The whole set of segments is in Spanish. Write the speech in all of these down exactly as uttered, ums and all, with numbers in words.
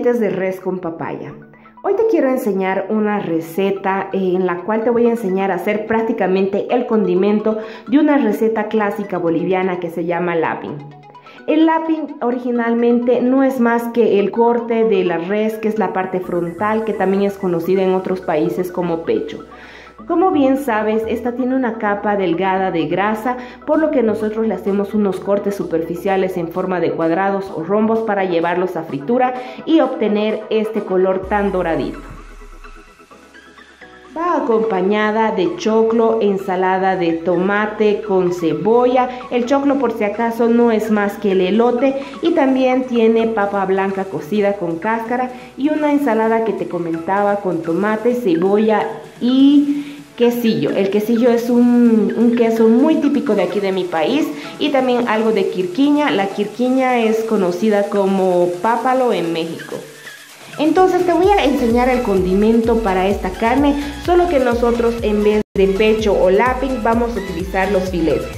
filetes de res con papaya. Hoy te quiero enseñar una receta en la cual te voy a enseñar a hacer prácticamente el condimento de una receta clásica boliviana que se llama lapin. El lapin originalmente no es más que el corte de la res, que es la parte frontal, que también es conocida en otros países como pecho. Como bien sabes, esta tiene una capa delgada de grasa, por lo que nosotros le hacemos unos cortes superficiales en forma de cuadrados o rombos para llevarlos a fritura y obtener este color tan doradito. Va acompañada de choclo, ensalada de tomate con cebolla. El choclo, por si acaso, no es más que el elote, y también tiene papa blanca cocida con cáscara y una ensalada que te comentaba con tomate, cebolla y quesillo. El quesillo es un, un queso muy típico de aquí de mi país, y también algo de quirquiña. La quirquiña es conocida como pápalo en México. Entonces te voy a enseñar el condimento para esta carne, solo que nosotros en vez de pecho o lapin vamos a utilizar los filetes.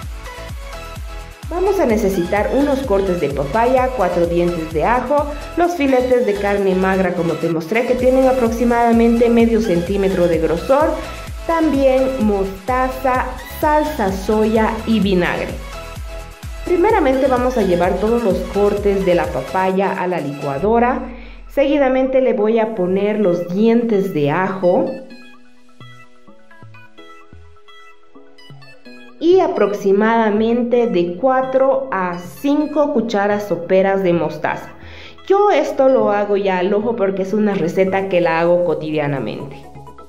Vamos a necesitar unos cortes de papaya, cuatro dientes de ajo, los filetes de carne magra como te mostré, que tienen aproximadamente medio centímetro de grosor, también mostaza, salsa soya y vinagre. Primeramente vamos a llevar todos los cortes de la papaya a la licuadora. Seguidamente le voy a poner los dientes de ajo y aproximadamente de cuatro a cinco cucharas soperas de mostaza. Yo esto lo hago ya al ojo porque es una receta que la hago cotidianamente.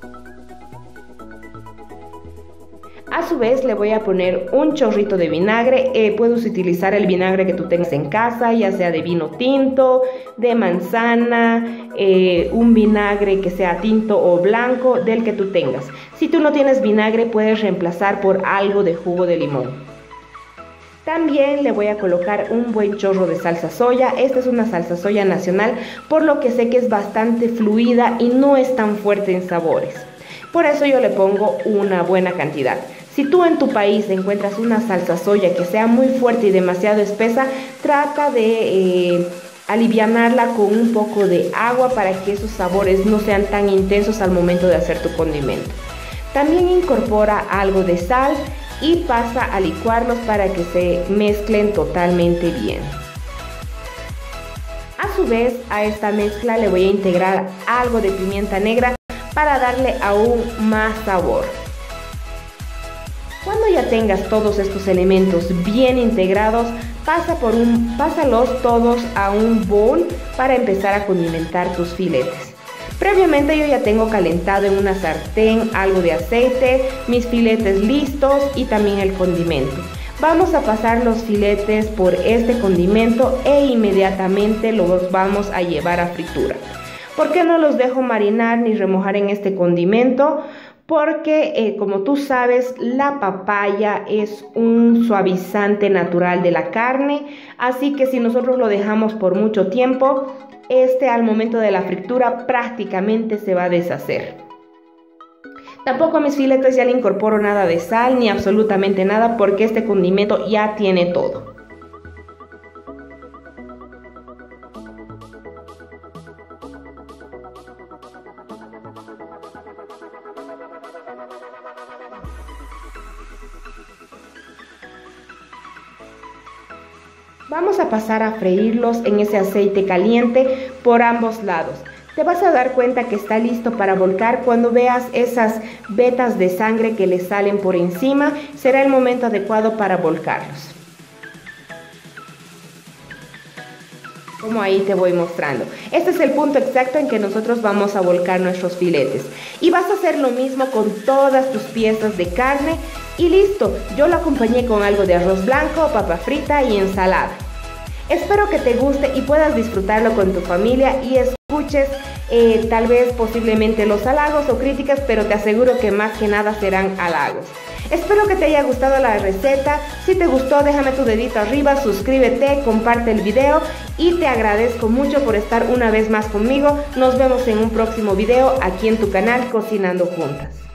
A su vez le voy a poner un chorrito de vinagre. Eh, puedes utilizar el vinagre que tú tengas en casa, ya sea de vino tinto, de manzana, eh, un vinagre que sea tinto o blanco, del que tú tengas. Si tú no tienes vinagre, puedes reemplazar por algo de jugo de limón. También le voy a colocar un buen chorro de salsa soya. Esta es una salsa soya nacional, por lo que sé que es bastante fluida y no es tan fuerte en sabores. Por eso yo le pongo una buena cantidad. Si tú en tu país encuentras una salsa soya que sea muy fuerte y demasiado espesa, trata de eh, alivianarla con un poco de agua para que esos sabores no sean tan intensos al momento de hacer tu condimento. También incorpora algo de sal y pasa a licuarlos para que se mezclen totalmente bien. A su vez, a esta mezcla le voy a integrar algo de pimienta negra para darle aún más sabor. Cuando ya tengas todos estos elementos bien integrados, pasa por un, pásalos todos a un bowl para empezar a condimentar tus filetes. Previamente yo ya tengo calentado en una sartén algo de aceite, mis filetes listos y también el condimento. Vamos a pasar los filetes por este condimento e inmediatamente los vamos a llevar a fritura. ¿Por qué no los dejo marinar ni remojar en este condimento? Porque eh, como tú sabes, la papaya es un suavizante natural de la carne, así que si nosotros lo dejamos por mucho tiempo, este al momento de la fritura prácticamente se va a deshacer. Tampoco a mis filetes ya le incorporo nada de sal ni absolutamente nada, porque este condimento ya tiene todo. Vamos a pasar a freírlos en ese aceite caliente por ambos lados. Te vas a dar cuenta que está listo para volcar cuando veas esas vetas de sangre que le salen por encima. Será el momento adecuado para volcarlos. Como ahí te voy mostrando. Este es el punto exacto en que nosotros vamos a volcar nuestros filetes. Y vas a hacer lo mismo con todas tus piezas de carne. Y listo, yo lo acompañé con algo de arroz blanco, papa frita y ensalada. Espero que te guste y puedas disfrutarlo con tu familia y escuches eh, tal vez posiblemente los halagos o críticas, pero te aseguro que más que nada serán halagos. Espero que te haya gustado la receta. Si te gustó, déjame tu dedito arriba, suscríbete, comparte el video y te agradezco mucho por estar una vez más conmigo. Nos vemos en un próximo video aquí en tu canal Cocinando Juntas.